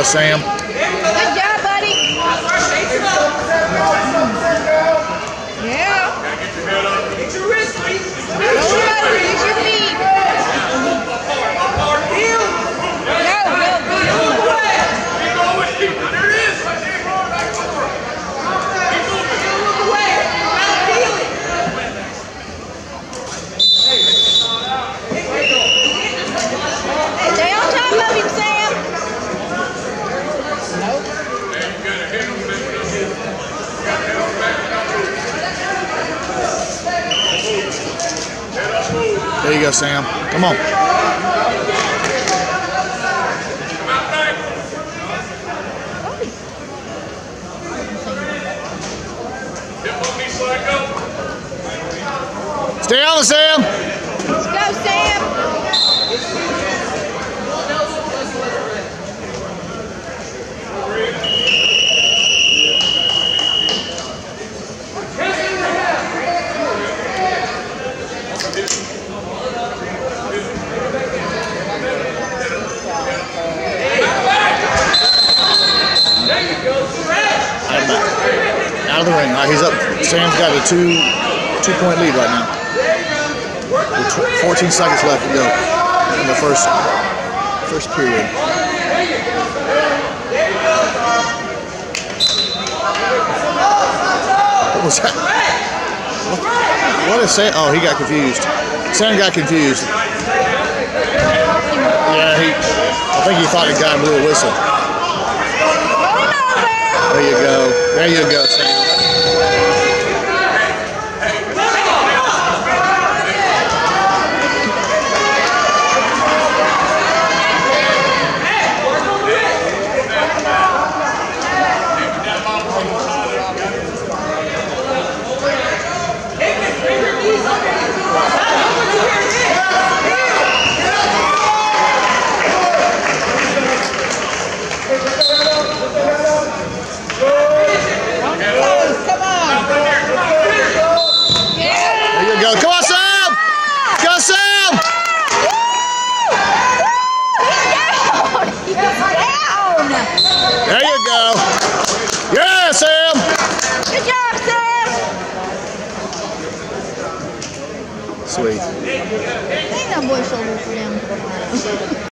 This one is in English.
Sam. Good job, buddy. Yeah. Get your wrist, please. Roll it over. Use your feet. There it is. Right there. Look away. Feel it. Stay on top of him, Sam. Nope. There you go, Sam. Come on. Stay on it, Sam. Let's go, Sam. Out of the ring. He's up. Sam's got a two-point lead right now. With 14 seconds left to go in the first period. What was that? What is Sam? Oh, he got confused. Sam got confused. Yeah, I think he thought the guy blew a whistle. There you go. There you go, Sam. Come on, Sam! Go, Sam! He's down! There you go. Yeah, Sam! Good job, Sam! Sweet. Ain't no boy shoulder for him.